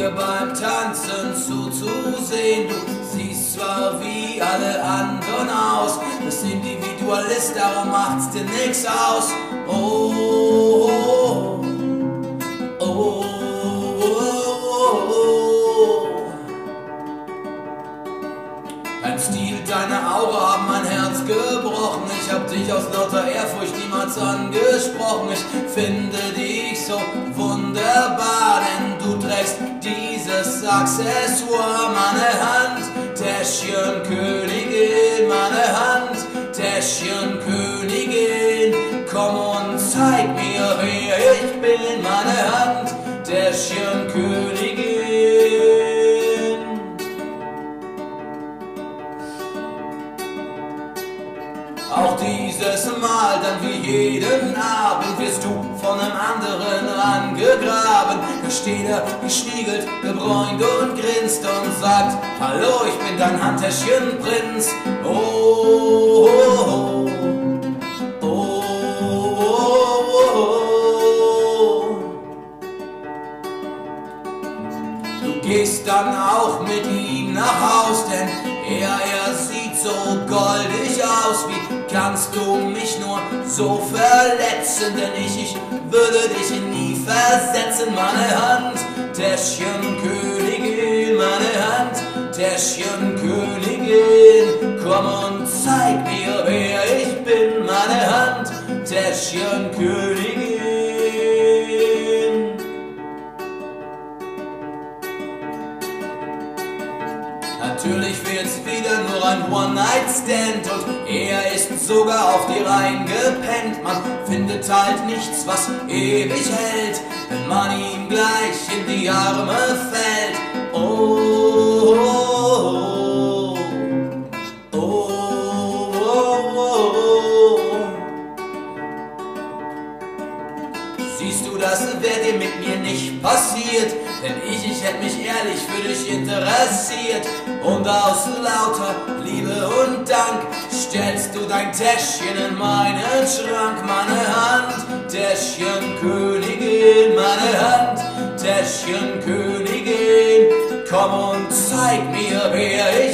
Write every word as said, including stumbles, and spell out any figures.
dir beim Tanzen zuzusehen. Du siehst zwar wie alle anderen aus, bist Individualist, darum macht's dir nix aus. Oh, oh, oh, oh, oh, oh. Dein Stil, deine Aura haben mein Herz gebrochen. Ich hab dich aus lauter Ehrfurcht niemals angesprochen. Ich finde dich so wunderbar, denn du trägst dieses Accessoire. Meine Hand, Täschchen Königin, meine Hand, Täschchen Königin. Komm und zeig mir, wer ich bin. Meine Hand, Täschchen Königin. Auch dieses Mal, dann wie jeden Abend, wirst du von einem anderen rangegraben. Da steht er, geschniegelt, gebräunt und grinst und sagt: Hallo, ich bin dein Handtäschchenprinz. Oh, oh, oh, oh, oh, oh. Du gehst dann auch mit ihm nach Haus, denn er, er sieht so goldig aus. Wie kannst du mich nur so verletzen? Denn ich, ich würde dich nie versetzen. Meine Hand, Täschchen Königin, meine Hand, Täschchen Königin. Komm und zeig mir, wer ich bin. Meine Hand, Täschchen Königin. Natürlich wird's wieder nur ein One-Night-Stand und er ist sogar auf die Reihen gepennt. Man findet halt nichts, was ewig hält, wenn man ihm gleich in die Arme fällt. Oh, oh, oh, oh, oh, oh. Siehst du, das wäre dir mit mir nicht passiert, denn ich, ich hätte mich ehrlich für dich interessiert. Und aus lauter Liebe und Dank stellst du dein Täschchen in meinen Schrank. Meine Hand, Täschchen Königin, meine Hand, Täschchen Königin. Komm und zeig mir, wer ich